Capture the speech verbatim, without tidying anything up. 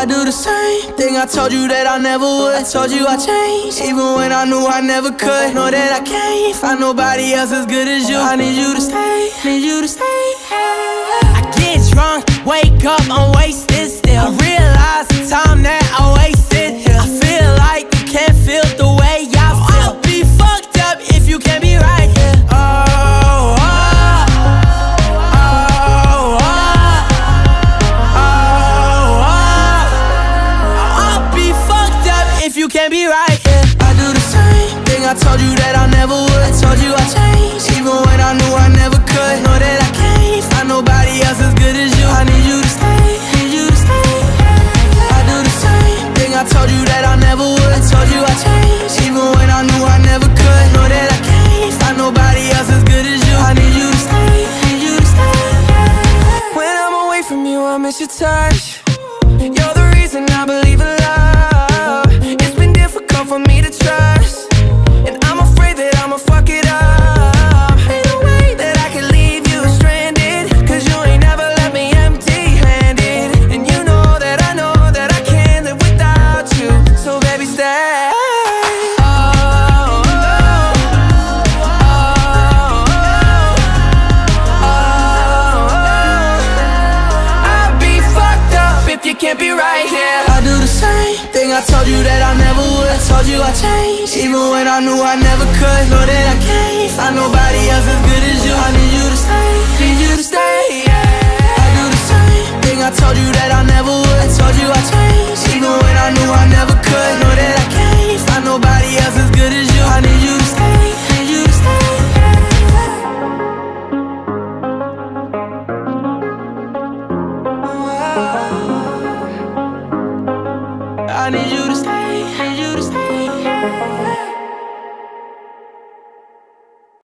I do the same thing I told you that I never would. I told you I changed, even when I knew I never could. Know that I can't find nobody else as good as you. I need you to stay, need you to stay. I get drunk, wake up, I'm wasted still. I realize the time that I wasted here. I feel like you can't feel the way I feel. I'll be fucked up if you can't be right here. Oh, oh, oh, oh, oh, oh. I'll be fucked up if you can't be right here. I do the same thing I told you that I never would. I told you I changed, even when I knew I never could. Know that I can't find nobody else as good as you. I need you to stay, need you to stay. I do the same thing I told you that I never would. I told you I changed, even when I knew I never could. Know that I can't find nobody else as good as you. I need you to stay, need you to stay. When I'm away from you, I miss your touch. You're the reason I believe in love. It's been difficult for me to trust, and I'm afraid that I'ma fuck it up. Ain't no way that I can leave you stranded, cause you ain't never left me empty-handed. And you know that I know that I can't live without you. So baby, stay. Oh, oh, oh, oh, oh, oh. I'll be fucked up if you can't be right here. I do the same thing I told you that I never would. I told you I changed, even when I knew I never could. Know that I can't find nobody else as good as you. I need you to stay, need you to stay, yeah. I do the same thing I told you that I never would. I told you I changed, even when I knew I never could. Know that I can't find nobody else as good as you. I need you to stay, need you to stay. I need you to stay.